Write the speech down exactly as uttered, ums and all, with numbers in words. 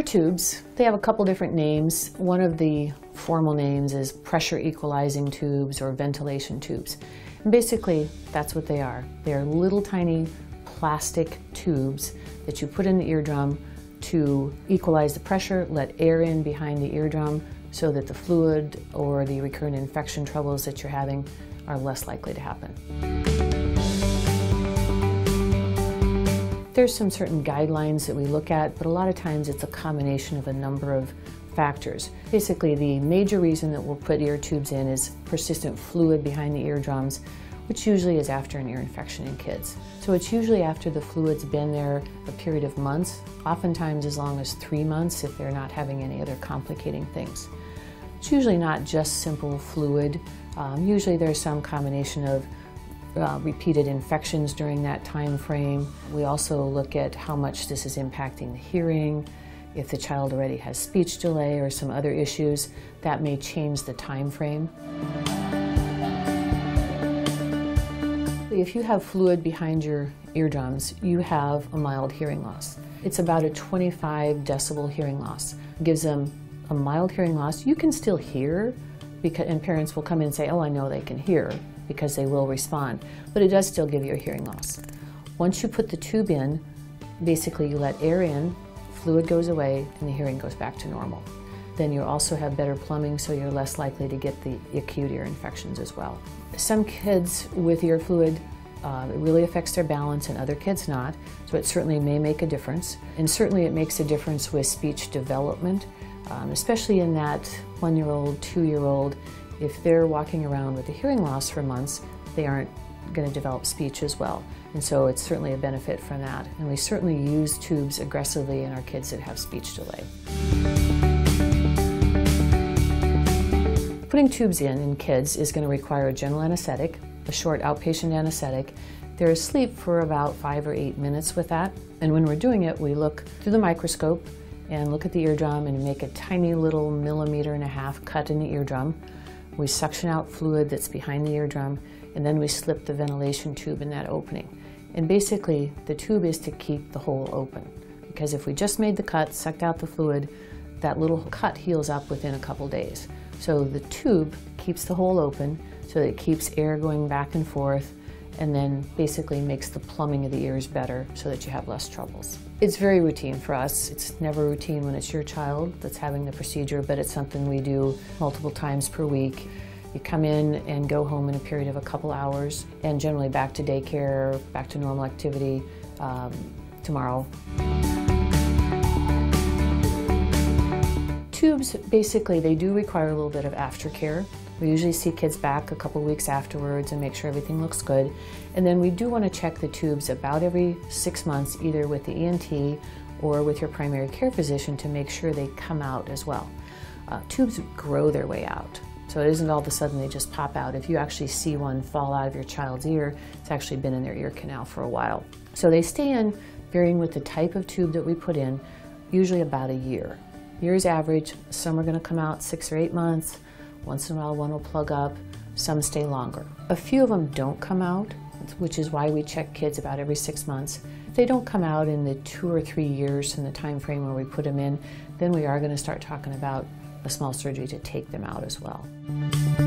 Ear tubes, they have a couple different names. One of the formal names is pressure equalizing tubes or ventilation tubes. And basically, that's what they are. They are little tiny plastic tubes that you put in the eardrum to equalize the pressure, let air in behind the eardrum so that the fluid or the recurrent infection troubles that you're having are less likely to happen. There's some certain guidelines that we look at, but a lot of times it's a combination of a number of factors. Basically, the major reason that we'll put ear tubes in is persistent fluid behind the eardrums, which usually is after an ear infection in kids. So it's usually after the fluid's been there a period of months, oftentimes as long as three months if they're not having any other complicating things. It's usually not just simple fluid. Um, usually there's some combination of Uh, repeated infections during that time frame. We also look at how much this is impacting the hearing. If the child already has speech delay or some other issues, that may change the time frame. If you have fluid behind your eardrums, you have a mild hearing loss. It's about a twenty-five decibel hearing loss. It gives them a mild hearing loss. You can still hear, because, and parents will come in and say, oh, I know they can hear, because they will respond, but it does still give you a hearing loss. Once you put the tube in, basically you let air in, fluid goes away, and the hearing goes back to normal. Then you also have better plumbing, so you're less likely to get the acute ear infections as well. Some kids with ear fluid, uh, it really affects their balance, and other kids not, so it certainly may make a difference. And certainly it makes a difference with speech development, um, especially in that one-year-old, two-year-old. If they're walking around with a hearing loss for months, they aren't going to develop speech as well. And so it's certainly a benefit from that. And we certainly use tubes aggressively in our kids that have speech delay. Putting tubes in in kids is going to require a general anesthetic, a short outpatient anesthetic. They're asleep for about five or eight minutes with that. And when we're doing it, we look through the microscope and look at the eardrum and make a tiny little millimeter and a half cut in the eardrum. We suction out fluid that's behind the eardrum, and then we slip the ventilation tube in that opening. And basically, the tube is to keep the hole open, because if we just made the cut, sucked out the fluid, that little cut heals up within a couple days. So the tube keeps the hole open so that it keeps air going back and forth, and then basically makes the plumbing of the ears better so that you have less troubles. It's very routine for us. It's never routine when it's your child that's having the procedure, but it's something we do multiple times per week. You come in and go home in a period of a couple hours, and generally back to daycare, back to normal activity um, tomorrow. Tubes, basically, they do require a little bit of aftercare. We usually see kids back a couple weeks afterwards and make sure everything looks good. And then we do want to check the tubes about every six months, either with the E N T or with your primary care physician, to make sure they come out as well. Uh, tubes grow their way out, so it isn't all of a sudden they just pop out. If you actually see one fall out of your child's ear, it's actually been in their ear canal for a while. So they stay in, varying with the type of tube that we put in, usually about a year. Year's average. Some are going to come out six or eight months. Once in a while one will plug up. Some stay longer. A few of them don't come out, which is why we check kids about every six months. If they don't come out in the two or three years from the time frame where we put them in, then we are going to start talking about a small surgery to take them out as well.